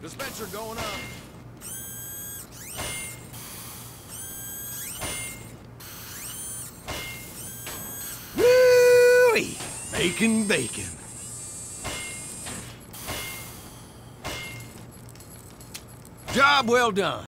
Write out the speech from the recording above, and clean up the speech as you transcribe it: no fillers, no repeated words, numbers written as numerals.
Dispenser going up. Woo-wee! Making bacon. Job well done.